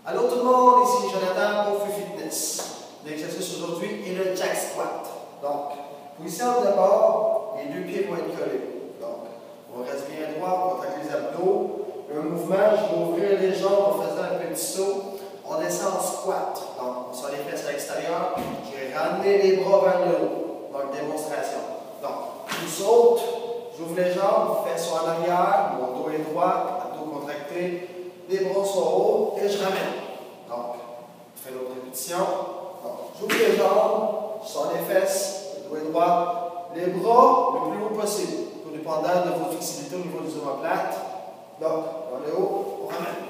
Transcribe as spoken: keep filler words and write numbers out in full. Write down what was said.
Allô tout le monde, ici Jonathan pour Feu Fitness. L'exercice aujourd'hui est le Jack Squat. Donc, position de bord, les deux pieds vont être collés. Donc, on reste bien droit, on contracte les abdos. Un mouvement, je vais ouvrir les jambes en faisant un petit saut. On descend en squat. Donc, on sort les fesses à l'extérieur. Je vais ramener les bras vers le haut. Donc, démonstration. Donc, je saute, j'ouvre les jambes, fesses sont en arrière, mon dos est droit, abdos contractés. Les bras sont hauts et je ramène. Donc, je fais l'autre répétition. Donc, j'ouvre les jambes, je sors les fesses, le dos est droit, les bras le plus haut possible, tout dépendant de votre flexibilité au niveau des omoplates. Donc, dans le haut, on ramène.